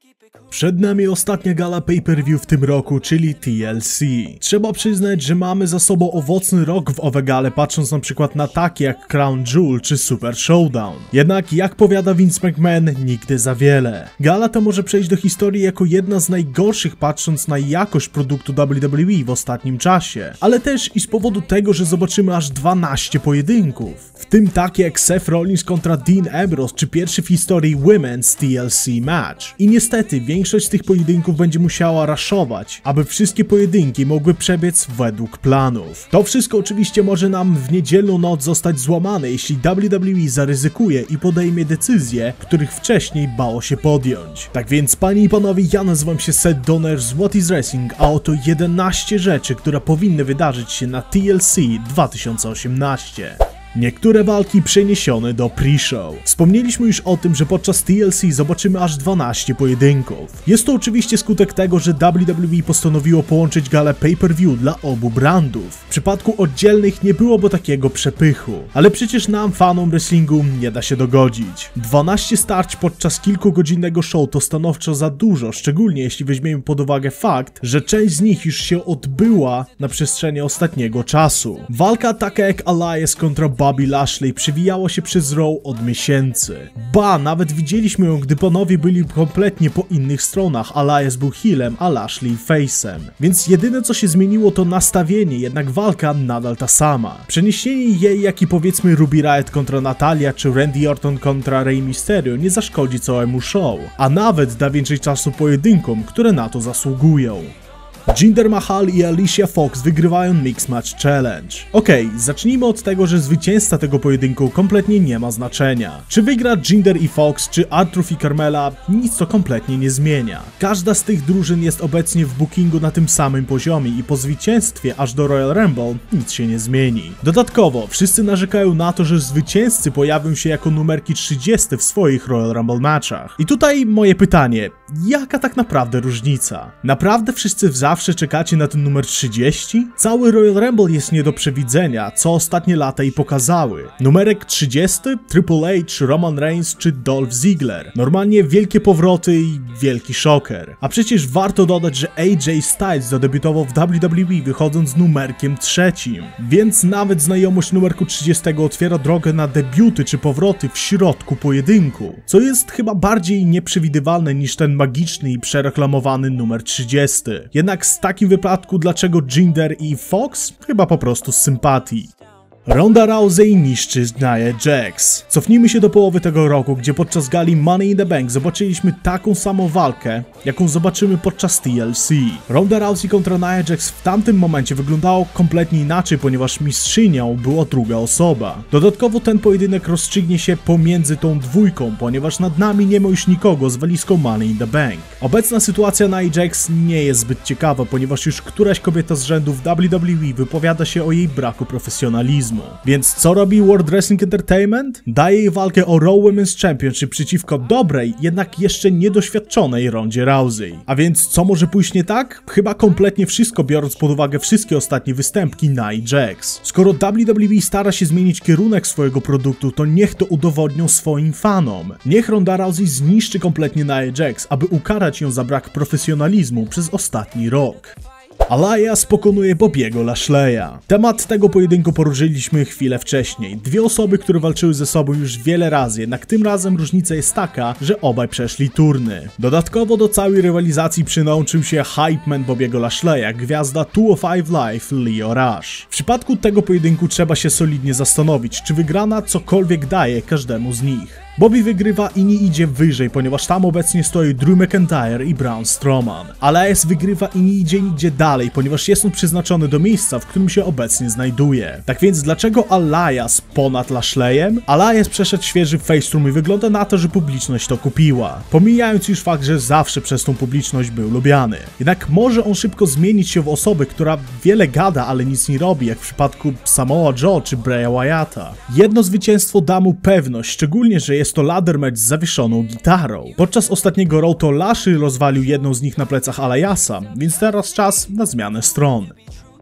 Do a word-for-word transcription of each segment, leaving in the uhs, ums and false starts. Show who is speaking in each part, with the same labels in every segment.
Speaker 1: Przed nami ostatnia gala pay-per-view w tym roku, czyli T L C. Trzeba przyznać, że mamy za sobą owocny rok w owe gale, patrząc na przykład na takie jak Crown Jewel czy Super Showdown. Jednak jak powiada Vince McMahon, nigdy za wiele. Gala ta może przejść do historii jako jedna z najgorszych, patrząc na jakość produktu W W E w ostatnim czasie, ale też i z powodu tego, że zobaczymy aż dwanaście pojedynków, w tym takie jak Seth Rollins kontra Dean Ambrose czy pierwszy w historii Women's T L C match. I niestety większość z tych pojedynków będzie musiała raszować, aby wszystkie pojedynki mogły przebiec według planów. To wszystko oczywiście może nam w niedzielną noc zostać złamane, jeśli W W E zaryzykuje i podejmie decyzje, których wcześniej bało się podjąć. Tak więc, panie i panowie, ja nazywam się Seth Donner z What is Wrestling, a oto jedenaście rzeczy, które powinny wydarzyć się na T L C dwa tysiące osiemnaście. Niektóre walki przeniesione do pre-show. Wspomnieliśmy już o tym, że podczas T L C zobaczymy aż dwanaście pojedynków. Jest to oczywiście skutek tego, że W W E postanowiło połączyć galę pay-per-view dla obu brandów. W przypadku oddzielnych nie byłoby takiego przepychu, ale przecież nam, fanom wrestlingu, nie da się dogodzić. dwanaście starć podczas kilkugodzinnego show to stanowczo za dużo, szczególnie jeśli weźmiemy pod uwagę fakt, że część z nich już się odbyła na przestrzeni ostatniego czasu. Walka taka jak Elias kontra Bobby Lashley przewijała się przez Raw od miesięcy. Ba, nawet widzieliśmy ją, gdy panowie byli kompletnie po innych stronach. Elias był heelem, a Lashley face'em. Więc jedyne co się zmieniło to nastawienie, jednak walka nadal ta sama. Przeniesienie jej, jak i powiedzmy Ruby Riott kontra Natalia, czy Randy Orton kontra Rey Mysterio nie zaszkodzi całemu show, a nawet da więcej czasu pojedynkom, które na to zasługują. Jinder Mahal i Alicia Fox wygrywają Mixed Match Challenge. Okej, okay, zacznijmy od tego, że zwycięzca tego pojedynku kompletnie nie ma znaczenia. Czy wygra Jinder i Fox, czy R-Truth i Carmella, nic to kompletnie nie zmienia. Każda z tych drużyn jest obecnie w bookingu na tym samym poziomie i po zwycięstwie aż do Royal Rumble nic się nie zmieni. Dodatkowo, wszyscy narzekają na to, że zwycięzcy pojawią się jako numerki trzydzieste w swoich Royal Rumble matchach. I tutaj moje pytanie, jaka tak naprawdę różnica? Naprawdę wszyscy w zawsze Zawsze czekacie na ten numer trzydzieści? Cały Royal Rumble jest nie do przewidzenia, co ostatnie lata i pokazały. Numerek trzydziesty? Triple H, Roman Reigns czy Dolph Ziggler. Normalnie wielkie powroty i wielki szoker. A przecież warto dodać, że A J Styles zadebiutował w W W E wychodząc z numerkiem trzecim. Więc nawet znajomość numerku trzydziestego otwiera drogę na debiuty czy powroty w środku pojedynku. Co jest chyba bardziej nieprzewidywalne niż ten magiczny i przereklamowany numer trzydziesty. Jednak w takim wypadku dlaczego Jinder i Fox? Chyba po prostu z sympatii. Ronda Rousey niszczy Nia Jax. Cofnijmy się do połowy tego roku, gdzie podczas gali Money in the Bank zobaczyliśmy taką samą walkę, jaką zobaczymy podczas T L C. Ronda Rousey kontra Nia Jax w tamtym momencie wyglądało kompletnie inaczej, ponieważ mistrzynią była druga osoba. Dodatkowo ten pojedynek rozstrzygnie się pomiędzy tą dwójką, ponieważ nad nami nie ma już nikogo z walizką Money in the Bank. Obecna sytuacja Nia Jax nie jest zbyt ciekawa, ponieważ już któraś kobieta z rzędu w W W E wypowiada się o jej braku profesjonalizmu. Więc co robi World Wrestling Entertainment? Daje jej walkę o Raw Women's Championship przeciwko dobrej, jednak jeszcze niedoświadczonej Rondzie Rousey. A więc co może pójść nie tak? Chyba kompletnie wszystko, biorąc pod uwagę wszystkie ostatnie występki Nia Jax. Skoro W W E stara się zmienić kierunek swojego produktu, to niech to udowodnią swoim fanom. Niech Ronda Rousey zniszczy kompletnie Nia Jax, aby ukarać ją za brak profesjonalizmu przez ostatni rok. Elias pokonuje Bobbiego Lashley'a. Temat tego pojedynku poruszyliśmy chwilę wcześniej. Dwie osoby, które walczyły ze sobą już wiele razy, jednak tym razem różnica jest taka, że obaj przeszli turny. Dodatkowo do całej rywalizacji przyłączył się hype man Bobbiego Lashley'a, gwiazda two oh five Live Lio Rush. W przypadku tego pojedynku trzeba się solidnie zastanowić, czy wygrana cokolwiek daje każdemu z nich. Bobby wygrywa i nie idzie wyżej, ponieważ tam obecnie stoi Drew McIntyre i Braun Strowman. Elias wygrywa i nie idzie nigdzie dalej, ponieważ jest on przeznaczony do miejsca, w którym się obecnie znajduje. Tak więc dlaczego Elias ponad Lashleyem? Elias przeszedł świeży face room i wygląda na to, że publiczność to kupiła. Pomijając już fakt, że zawsze przez tą publiczność był lubiany. Jednak może on szybko zmienić się w osobę, która wiele gada, ale nic nie robi, jak w przypadku Samoa Joe czy Braya Wyatta. Jedno zwycięstwo da mu pewność, szczególnie, że jest Jest to ladder match z zawieszoną gitarą. Podczas ostatniego Raw to Lashley rozwalił jedną z nich na plecach Eliasa, więc teraz czas na zmianę stron.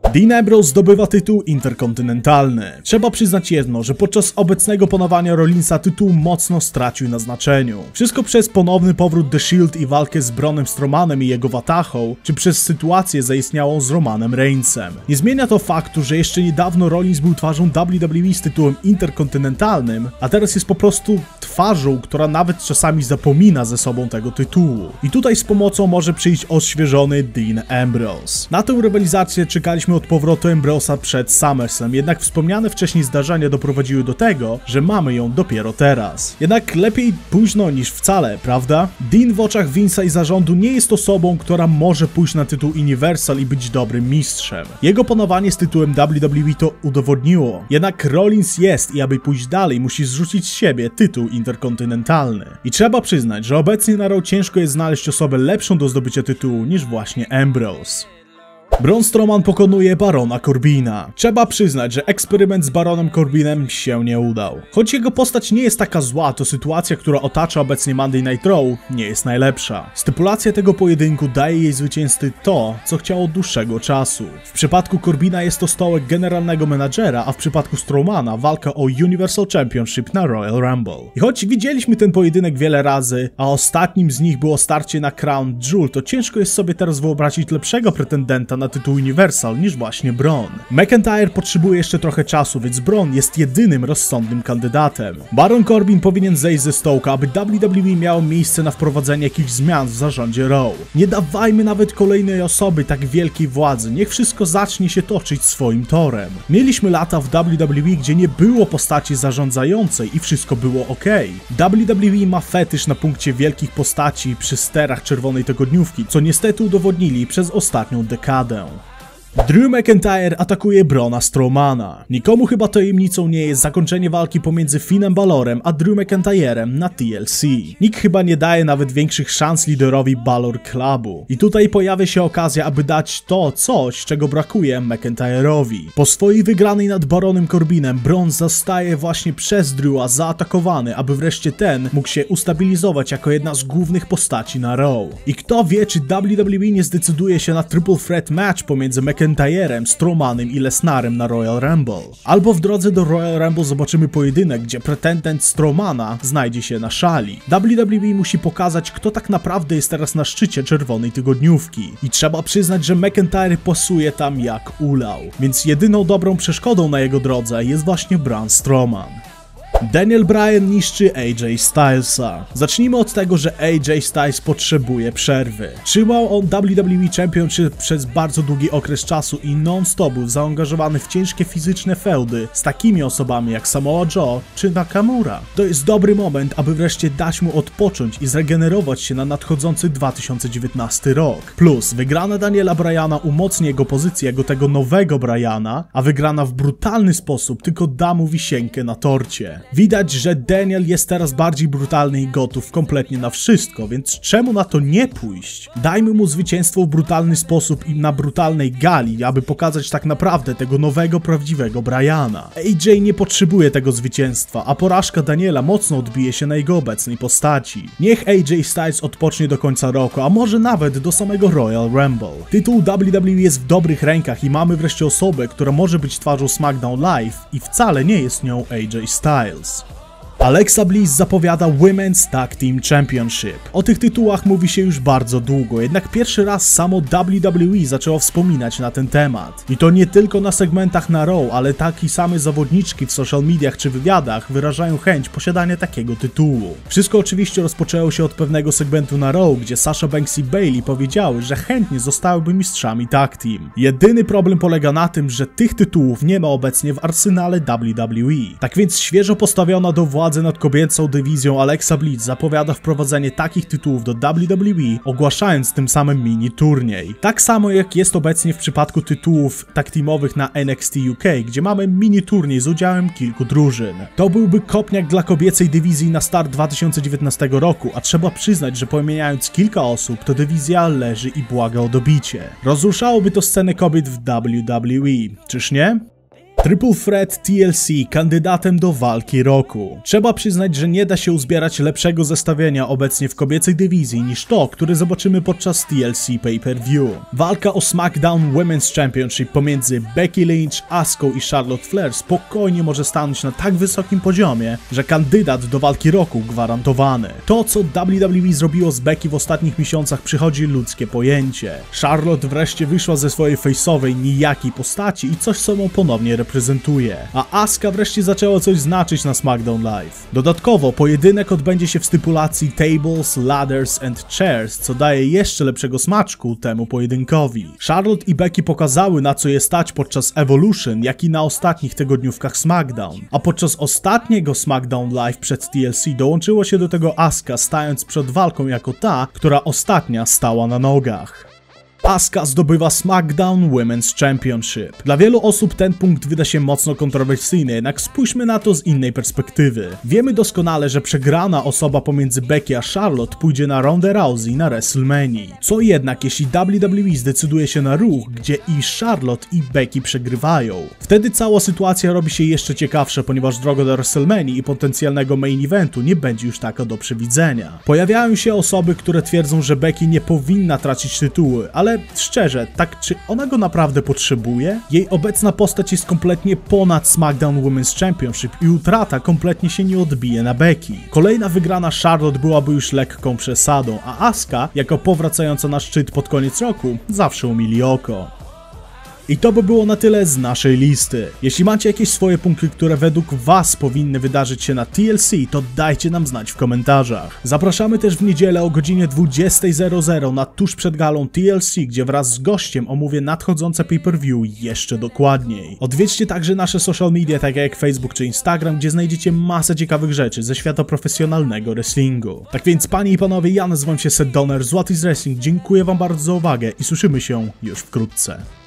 Speaker 1: Dean Ambrose zdobywa tytuł interkontynentalny. Trzeba przyznać jedno, że podczas obecnego panowania Rollinsa tytuł mocno stracił na znaczeniu. Wszystko przez ponowny powrót The Shield i walkę z Braunem Strowmanem i jego watachą, czy przez sytuację zaistniałą z Romanem Reignsem. Nie zmienia to faktu, że jeszcze niedawno Rollins był twarzą W W E z tytułem interkontynentalnym, a teraz jest po prostu twarzą, która nawet czasami zapomina ze sobą tego tytułu. I tutaj z pomocą może przyjść odświeżony Dean Ambrose. Na tę rywalizację czekaliśmy od powrotu Ambrose'a przed SummerSlam, jednak wspomniane wcześniej zdarzenia doprowadziły do tego, że mamy ją dopiero teraz. Jednak lepiej późno niż wcale, prawda? Dean w oczach Vince'a i zarządu nie jest osobą, która może pójść na tytuł Universal i być dobrym mistrzem. Jego panowanie z tytułem W W E to udowodniło. Jednak Rollins jest i aby pójść dalej, musi zrzucić z siebie tytuł interkontynentalny. I trzeba przyznać, że obecnie na Raw ciężko jest znaleźć osobę lepszą do zdobycia tytułu niż właśnie Ambrose. Braun Strowman pokonuje Barona Corbina. Trzeba przyznać, że eksperyment z Baronem Corbinem się nie udał. Choć jego postać nie jest taka zła, to sytuacja, która otacza obecnie Monday Night Raw, nie jest najlepsza. Stypulacja tego pojedynku daje jej zwycięzcy to, co chciał od dłuższego czasu. W przypadku Corbina jest to stołek generalnego menadżera, a w przypadku Strowmana walka o Universal Championship na Royal Rumble. I choć widzieliśmy ten pojedynek wiele razy, a ostatnim z nich było starcie na Crown Jewel, to ciężko jest sobie teraz wyobrazić lepszego pretendenta na tytuł Universal niż właśnie Braun. McIntyre potrzebuje jeszcze trochę czasu, więc Braun jest jedynym rozsądnym kandydatem. Baron Corbin powinien zejść ze stołka, aby W W E miało miejsce na wprowadzenie jakichś zmian w zarządzie Raw. Nie dawajmy nawet kolejnej osoby tak wielkiej władzy, niech wszystko zacznie się toczyć swoim torem. Mieliśmy lata w W W E, gdzie nie było postaci zarządzającej i wszystko było ok. W W E ma fetysz na punkcie wielkich postaci przy sterach czerwonej tygodniówki, co niestety udowodnili przez ostatnią dekadę. Drew McIntyre atakuje Brauna Strowmana. Nikomu chyba tajemnicą nie jest zakończenie walki pomiędzy Finnem Balorem a Drew McIntyrem na T L C. Nikt chyba nie daje nawet większych szans liderowi Balor Clubu. I tutaj pojawia się okazja, aby dać to coś, czego brakuje McIntyre'owi. Po swojej wygranej nad Baronem Corbinem Braun zostaje właśnie przez Drewa zaatakowany, aby wreszcie ten mógł się ustabilizować jako jedna z głównych postaci na Raw. I kto wie, czy W W E nie zdecyduje się na triple threat match pomiędzy McIntyrem McIntyrem, Strowmanem i Lesnarem na Royal Rumble. Albo w drodze do Royal Rumble zobaczymy pojedynek, gdzie pretendent Strowmana znajdzie się na szali. W W E musi pokazać, kto tak naprawdę jest teraz na szczycie czerwonej tygodniówki. I trzeba przyznać, że McIntyre pasuje tam jak ulał. Więc jedyną dobrą przeszkodą na jego drodze jest właśnie Braun Strowman. Daniel Bryan niszczy A J Stylesa. Zacznijmy od tego, że A J Styles potrzebuje przerwy. Trzymał on W W E Championship przez bardzo długi okres czasu i non-stop był zaangażowany w ciężkie fizyczne feudy z takimi osobami jak Samoa Joe czy Nakamura. To jest dobry moment, aby wreszcie dać mu odpocząć i zregenerować się na nadchodzący dwa tysiące dziewiętnasty rok. Plus wygrana Daniela Bryana umocni jego pozycję jako tego nowego Bryana, a wygrana w brutalny sposób tylko da mu wisienkę na torcie. Widać, że Daniel jest teraz bardziej brutalny i gotów kompletnie na wszystko, więc czemu na to nie pójść? Dajmy mu zwycięstwo w brutalny sposób i na brutalnej gali, aby pokazać tak naprawdę tego nowego, prawdziwego Bryana. A J nie potrzebuje tego zwycięstwa, a porażka Daniela mocno odbije się na jego obecnej postaci. Niech A J Styles odpocznie do końca roku, a może nawet do samego Royal Rumble. Tytuł W W E jest w dobrych rękach i mamy wreszcie osobę, która może być twarzą SmackDown Live i wcale nie jest nią A J Styles. Alexa Bliss zapowiada Women's Tag Team Championship. O tych tytułach mówi się już bardzo długo, jednak pierwszy raz samo W W E zaczęło wspominać na ten temat. I to nie tylko na segmentach na Raw, ale takie same zawodniczki w social mediach czy wywiadach wyrażają chęć posiadania takiego tytułu. Wszystko oczywiście rozpoczęło się od pewnego segmentu na Raw, gdzie Sasha Banks i Bayley powiedziały, że chętnie zostałyby mistrzami tag team. Jedyny problem polega na tym, że tych tytułów nie ma obecnie w arsenale W W E. Tak więc świeżo postawiona do władzy nad kobiecą dywizją Alexa Bliss zapowiada wprowadzenie takich tytułów do W W E, ogłaszając tym samym mini turniej. Tak samo jak jest obecnie w przypadku tytułów tag teamowych na N X T U K, gdzie mamy mini turniej z udziałem kilku drużyn. To byłby kopniak dla kobiecej dywizji na start dwa tysiące dziewiętnastego roku, a trzeba przyznać, że pomieniając kilka osób, to dywizja leży i błaga o dobicie. Rozruszałoby to scenę kobiet w W W E, czyż nie? Triple Threat T L C kandydatem do walki roku. Trzeba przyznać, że nie da się uzbierać lepszego zestawienia obecnie w kobiecej dywizji niż to, które zobaczymy podczas T L C Pay-Per-View. Walka o SmackDown Women's Championship pomiędzy Becky Lynch, Asuką i Charlotte Flair spokojnie może stanąć na tak wysokim poziomie, że kandydat do walki roku gwarantowany. To, co W W E zrobiło z Becky w ostatnich miesiącach, przychodzi ludzkie pojęcie. Charlotte wreszcie wyszła ze swojej face'owej nijakiej postaci i coś sobą ponownie reprezentuje, a Asuka wreszcie zaczęła coś znaczyć na SmackDown Live. Dodatkowo pojedynek odbędzie się w stypulacji Tables, Ladders and Chairs, co daje jeszcze lepszego smaczku temu pojedynkowi. Charlotte i Becky pokazały, na co je stać podczas Evolution, jak i na ostatnich tygodniówkach SmackDown, a podczas ostatniego SmackDown Live przed T L C dołączyło się do tego Asuka, stając przed walką jako ta, która ostatnia stała na nogach. Asuka zdobywa SmackDown Women's Championship. Dla wielu osób ten punkt wyda się mocno kontrowersyjny, jednak spójrzmy na to z innej perspektywy. Wiemy doskonale, że przegrana osoba pomiędzy Becky a Charlotte pójdzie na Ronda Rousey na WrestleManii. Co jednak, jeśli W W E zdecyduje się na ruch, gdzie i Charlotte i Becky przegrywają? Wtedy cała sytuacja robi się jeszcze ciekawsza, ponieważ droga do WrestleManii i potencjalnego main eventu nie będzie już taka do przewidzenia. Pojawiają się osoby, które twierdzą, że Becky nie powinna tracić tytuły, ale szczerze, tak czy ona go naprawdę potrzebuje? Jej obecna postać jest kompletnie ponad SmackDown Women's Championship i utrata kompletnie się nie odbije na Becky. Kolejna wygrana Charlotte byłaby już lekką przesadą, a Asuka, jako powracająca na szczyt pod koniec roku, zawsze umili oko. I to by było na tyle z naszej listy. Jeśli macie jakieś swoje punkty, które według was powinny wydarzyć się na T L C, to dajcie nam znać w komentarzach. Zapraszamy też w niedzielę o godzinie dwudziestej na tuż przed galą T L C, gdzie wraz z gościem omówię nadchodzące pay-per-view jeszcze dokładniej. Odwiedźcie także nasze social media, takie jak Facebook czy Instagram, gdzie znajdziecie masę ciekawych rzeczy ze świata profesjonalnego wrestlingu. Tak więc, panie i panowie, ja nazywam się Seth Donner z What is Wrestling, dziękuję wam bardzo za uwagę i słyszymy się już wkrótce.